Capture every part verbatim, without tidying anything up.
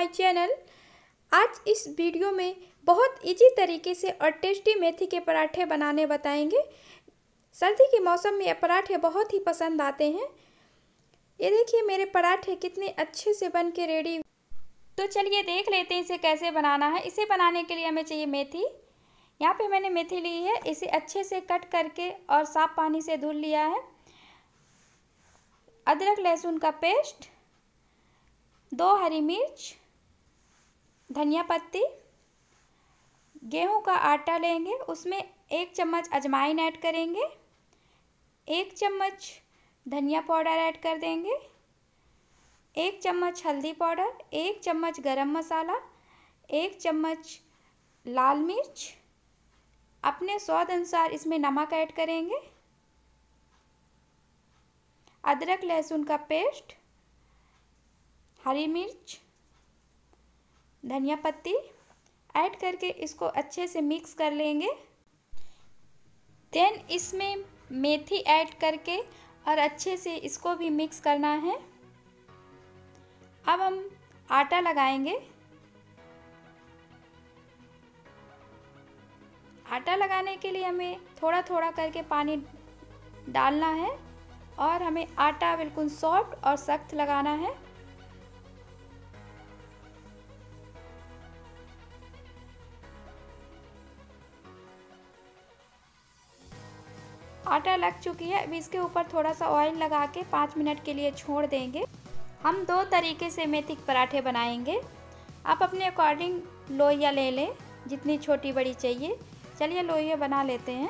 My channel. आज इस video में बहुत इजी तरीके से और टेस्टी मेथी के पराठे बनाने बताएंगे। सर्दी के मौसम में ये पराठे बहुत ही पसंद आते हैं। ये देखिए मेरे पराठे कितने अच्छे से बन के रेडी। तो चलिए देख लेते हैं इसे कैसे बनाना है। इसे बनाने के लिए हमें चाहिए मेथी। यहाँ पे मैंने मेथी ली है, इसे अच्छे से कट करके और साफ पानी से धुल लिया है। अदरक लहसुन का पेस्ट, दो हरी मिर्च, धनिया पत्ती, गेहूं का आटा लेंगे, उसमें एक चम्मच अजवाइन ऐड करेंगे, एक चम्मच धनिया पाउडर ऐड कर देंगे, एक चम्मच हल्दी पाउडर, एक चम्मच गरम मसाला, एक चम्मच लाल मिर्च, अपने स्वाद अनुसार इसमें नमक ऐड करेंगे, अदरक लहसुन का पेस्ट, हरी मिर्च, धनिया पत्ती ऐड करके इसको अच्छे से मिक्स कर लेंगे। देन इसमें मेथी ऐड करके और अच्छे से इसको भी मिक्स करना है। अब हम आटा लगाएंगे। आटा लगाने के लिए हमें थोड़ा थोड़ा करके पानी डालना है और हमें आटा बिल्कुल सॉफ्ट और सख्त लगाना है। आटा लग चुकी है। अब इसके ऊपर थोड़ा सा ऑयल लगा के पाँच मिनट के लिए छोड़ देंगे। हम दो तरीके से मेथी के पराठे बनाएंगे। आप अपने अकॉर्डिंग लोइयाँ ले लें, जितनी छोटी बड़ी चाहिए। चलिए लोइयाँ बना लेते हैं।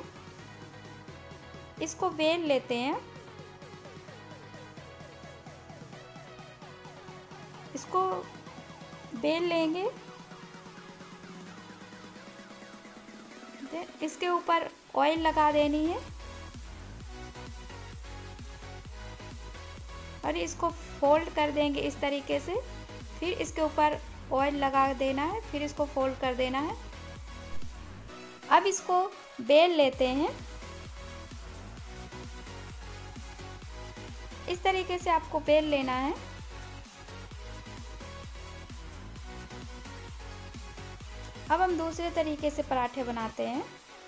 इसको बेल लेते हैं। इसको बेल लेंगे। इसके ऊपर ऑयल लगा देनी है और इसको फोल्ड कर देंगे इस तरीके से। फिर इसके ऊपर ऑयल लगा देना है, फिर इसको फोल्ड कर देना है। अब इसको बेल लेते हैं। इस तरीके से आपको बेल लेना है। अब हम दूसरे तरीके से पराठे बनाते हैं।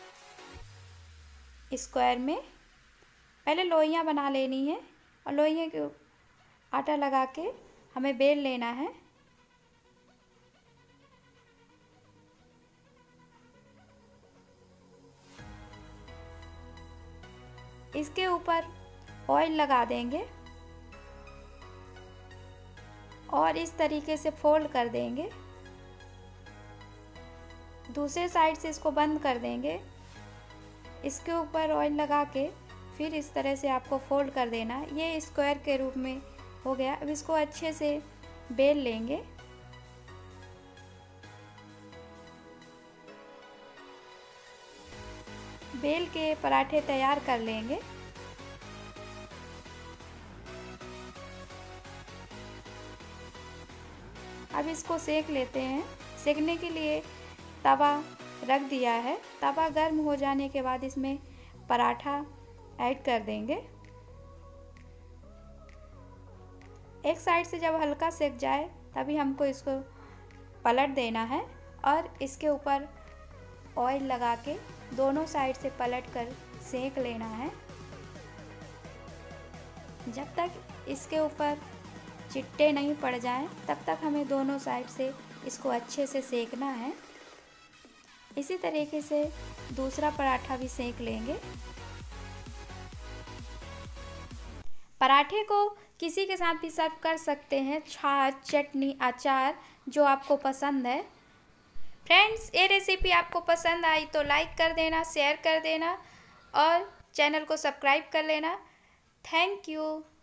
स्क्वायर में पहले लोइयाँ बना लेनी है और लोइयाँ के आटा लगा के हमें बेल लेना है। इसके ऊपर ऑयल लगा देंगे और इस तरीके से फोल्ड कर देंगे। दूसरे साइड से इसको बंद कर देंगे। इसके ऊपर ऑयल लगा के फिर इस तरह से आपको फोल्ड कर देना है। ये स्क्वायर के रूप में हो गया। अब इसको अच्छे से बेल लेंगे। बेल के पराठे तैयार कर लेंगे। अब इसको सेक लेते हैं। सेकने के लिए तवा रख दिया है। तवा गर्म हो जाने के बाद इसमें पराठा ऐड कर देंगे। एक साइड से जब हल्का सेक जाए तभी हमको इसको पलट देना है और इसके ऊपर ऑयल लगा के दोनों साइड से पलट कर सेक लेना है जब तक इसके ऊपर चिट्टे नहीं पड़ जाएं, तब तक हमें दोनों साइड से इसको अच्छे से सेकना है। इसी तरीके से दूसरा पराठा भी सेक लेंगे। पराठे को किसी के साथ भी सर्व कर सकते हैं, छाछ, चटनी, अचार, जो आपको पसंद है। फ्रेंड्स, ये रेसिपी आपको पसंद आई तो लाइक कर देना, शेयर कर देना और चैनल को सब्सक्राइब कर लेना। Thank you.